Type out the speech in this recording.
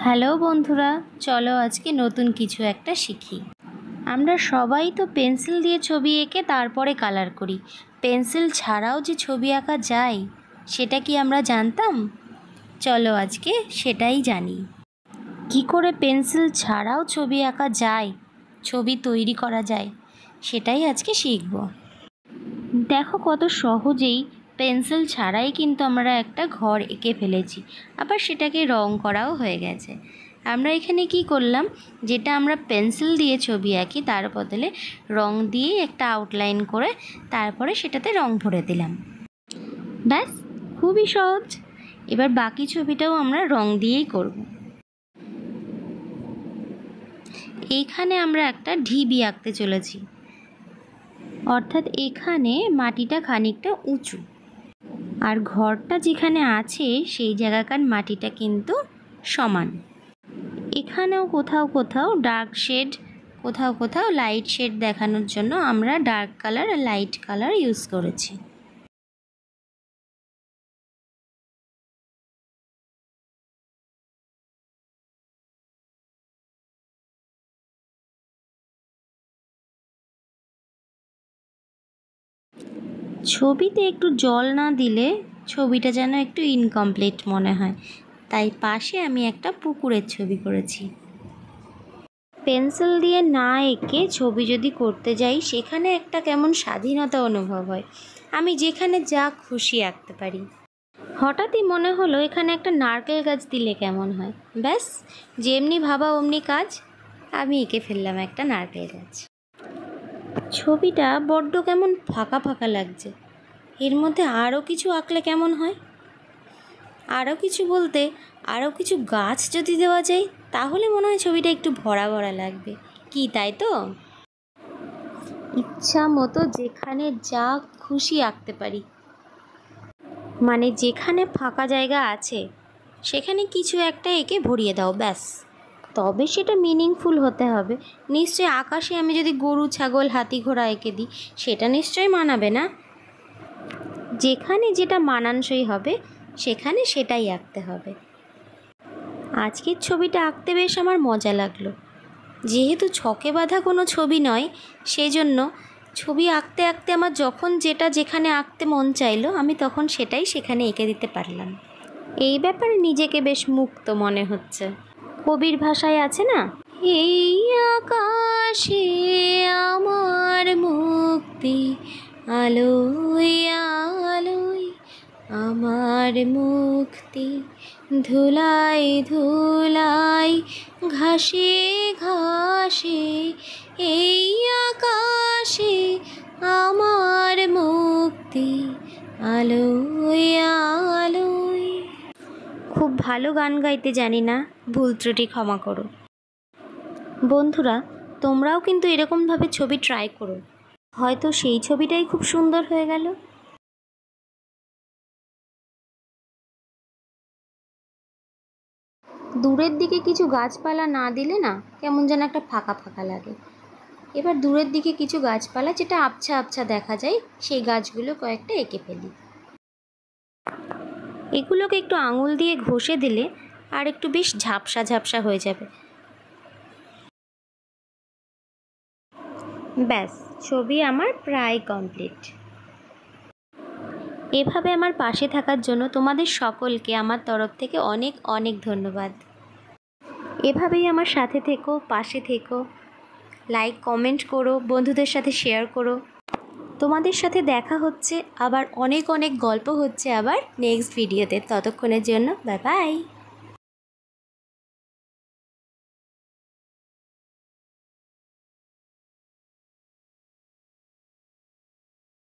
Hello বন্ধুরা, চলো আজকে নতুন কিছু একটা শিখি। আমরা সবাই তো পেন্সিল দিয়ে ছবি এঁকে তারপরে কালার করি। পেন্সিল ছাড়াও যে ছবি আঁকা যায় সেটা কি আমরা জানতাম? চলো আজকে সেটাই জানি। কি করে পেন্সিল ছাড়াও ছবি আঁকা যায়, ছবি তৈরি করা যায়, সেটাই আজকে শিখব। দেখো কত সহজেই পেন্সিল ছাড়াই কিন্তু আমরা একটা ঘর এঁকে ফেলেছি, আবার সেটাকে রং করাও হয়ে গেছে। আমরা এখানে কি করলাম, যেটা আমরা পেন্সিল দিয়ে ছবি আঁকি তার বদলে রং দিয়ে একটা আউটলাইন করে তারপরে সেটাতে রং ভরে দিলাম। ব্যাস, খুবই সহজ। এবার বাকি ছবিটাও আমরা রং দিয়েই করব। এইখানে আমরা একটা ঢিবি আঁকতে চলেছি, অর্থাৎ এখানে মাটিটা খানিকটা উঁচু, আর ঘরটা যেখানে আছে সেই জায়গাকার মাটিটা কিন্তু সমান। এখানেও কোথাও কোথাও ডার্ক শেড, কোথাও কোথাও লাইট শেড দেখানোর জন্য আমরা ডার্ক কালার আর লাইট কালার ইউজ করেছি। ছবিতে একটু জল না দিলে ছবিটা যেন একটু ইনকমপ্লিট মনে হয়, তাই পাশে আমি একটা পুকুরের ছবি করেছি। পেন্সিল দিয়ে না এঁকে ছবি যদি করতে যাই সেখানে একটা কেমন স্বাধীনতা অনুভব হয়। আমি যেখানে যা খুশি আঁকতে পারি। হঠাৎই মনে হলো এখানে একটা নারকেল গাছ দিলে কেমন হয়। ব্যাস, যেমনি ভাবা অমনি কাজ, আমি এঁকে ফেললাম একটা নারকেল গাছ। ছবিটা বড্ড কেমন ফাঁকা ফাঁকা লাগছে, এর মধ্যে আরও কিছু আঁকলে কেমন হয়? আরও কিছু বলতে আরও কিছু গাছ যদি দেওয়া যায় তাহলে মনে হয় ছবিটা একটু ভরা ভরা লাগবে, কি তাই তো? ইচ্ছা মতো যেখানে যা খুশি আঁকতে পারি, মানে যেখানে ফাঁকা জায়গা আছে সেখানে কিছু একটা এঁকে ভরিয়ে দাও, ব্যাস। তবে সেটা মিনিংফুল হতে হবে। নিশ্চয়ই আকাশে আমি যদি গরু, ছাগল, হাতি, ঘোড়া এঁকে দিই সেটা নিশ্চয়ই মানাবে না। যেখানে যেটা মানানসই হবে সেখানে সেটাই আঁকতে হবে। আজকের ছবিটা আঁকতে বেশ আমার মজা লাগলো। যেহেতু ছকে বাঁধা কোনো ছবি নয়, সেই জন্য ছবি আঁকতে আঁকতে আমার যখন যেটা যেখানে আঁকতে মন চাইলো আমি তখন সেটাই সেখানে এঁকে দিতে পারলাম। এই ব্যাপারে নিজেকে বেশ মুক্ত মনে হচ্ছে। কবির ভাষায় আছে না, এই আকাশে আমার মুক্তি, আলোয় আলোয় আমার মুক্তি, ধুলাই ধুলাই ঘাসে ঘাসে, এই আকাশে আমার মুক্তি, আলোয় আলোয়। খুব ভালো গান গাইতে জানি না, ভুল ত্রুটি ক্ষমা করো। বন্ধুরা, তোমরাও কিন্তু এরকমভাবে ছবি ট্রাই করো, হয়তো সেই ছবিটাই খুব সুন্দর হয়ে গেল। দূরের দিকে কিছু গাছপালা না দিলে না কেমন যেন একটা ফাঁকা ফাঁকা লাগে। এবার দূরের দিকে কিছু গাছপালা যেটা আবছা আবছা দেখা যায় সেই গাছগুলো কয়েকটা এঁকে ফেলি। এগুলোকে একটু আঙুল দিয়ে ঘষে দিলে আর একটু বেশ ঝাপসা ঝাপসা হয়ে যাবে। ব্যাস, ছবি আমার প্রায় কমপ্লিট। এভাবে আমার পাশে থাকার জন্য তোমাদের সকলকে আমার তরফ থেকে অনেক অনেক ধন্যবাদ। এভাবেই আমার সাথে থেকো, পাশে থেকো, লাইক কমেন্ট করো, বন্ধুদের সাথে শেয়ার করো। তোমাদের সাথে দেখা হচ্ছে আবার, অনেক অনেক গল্প হচ্ছে আবার নেক্সট ভিডিওতে। ততক্ষণের জন্য বাই বাই।